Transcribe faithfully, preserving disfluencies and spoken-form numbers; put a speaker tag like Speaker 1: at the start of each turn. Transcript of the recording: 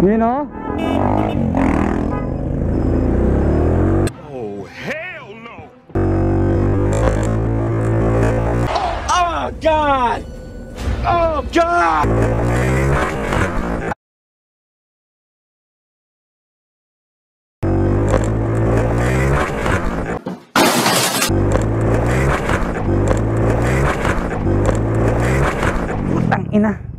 Speaker 1: You know?
Speaker 2: Oh, hell no!
Speaker 3: Oh, God! Oh, God!
Speaker 1: Putang ina.